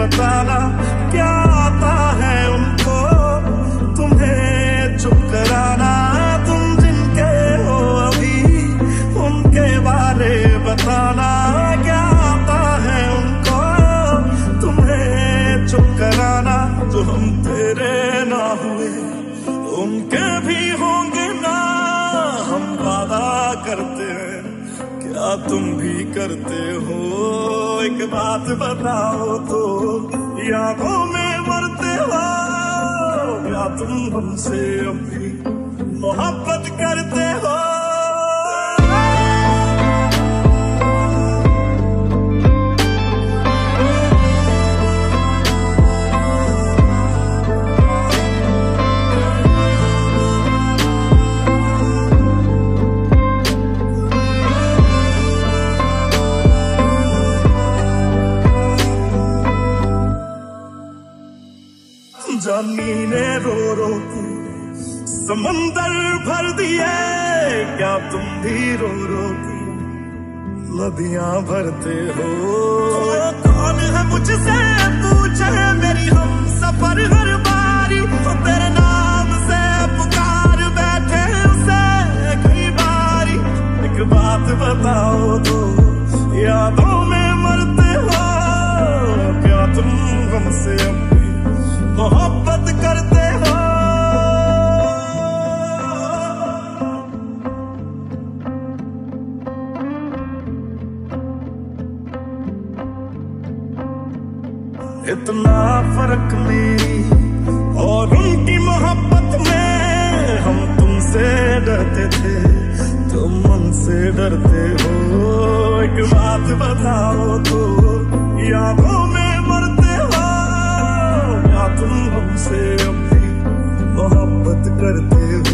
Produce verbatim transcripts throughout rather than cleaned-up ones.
बताना क्या आता है उनको तुम्हें चुप कराना। तुम जिनके हो अभी उनके बारे बताना क्या आता है उनको तुम्हें चुप कराना। जो हम तेरे ना हुए उनके भी होंगे ना, हम वादा करते हैं क्या तुम भी करते हो। एक बात बताओ तो यादों में मरते हो या तुम हमसे अब भी मोहब्बत करते हो। जमीने रो रो के समंदर भर दिए, क्या तुम भी रो रो के नदियां भरते हो। कौन है मुझसे पूछे मेरी हम सफर हर बारी, तो तेरे नाम से पुकार बैठे उसे कई बारी। एक बात बताओ तो यादों में मरते हो क्या तुम हमसे मोहब्बत करते हो। इतना फर्क मेरी और उनकी मोहब्बत में, हम तुमसे डरते थे तुम हमसे डरते हो। एक बात बताओ तो यादों में मरते हो या तुम हमसे अब भी मोहब्बत करते हो।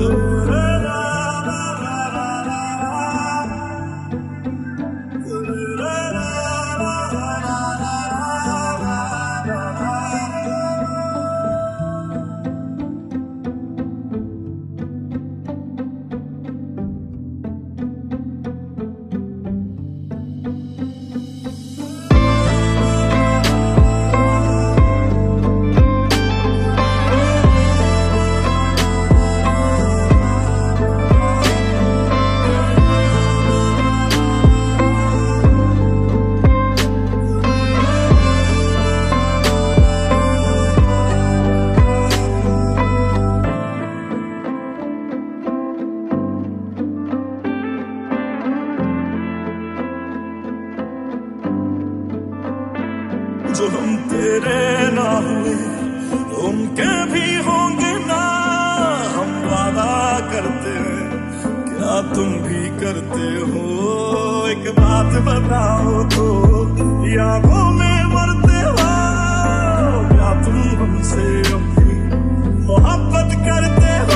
जो हम तेरे ना हुए उनके भी होंगे ना, हम वादा करते हैं क्या तुम भी करते हो। एक बात बताओ तो यादों में मरते हो क्या तुम हमसे अब भी मोहब्बत करते हो।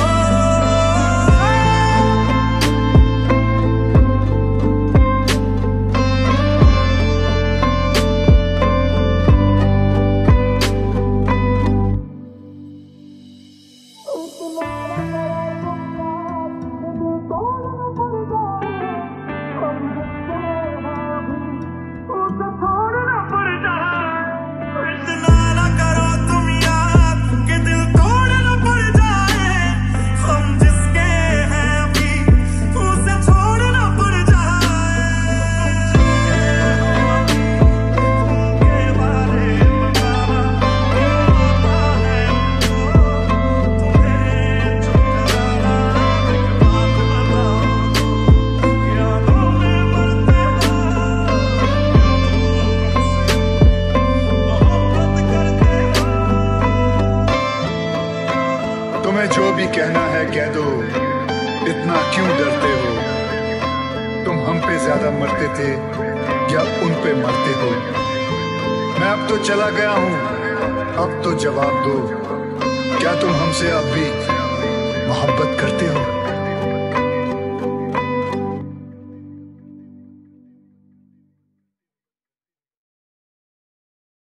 तुम्हें जो भी कहना है कह दो, इतना क्यों डरते हो। तुम हम पे ज्यादा मरते थे या उन पे मरते हो। मैं अब तो चला गया हूं, अब तो जवाब दो, क्या तुम हमसे अब भी मोहब्बत करते हो।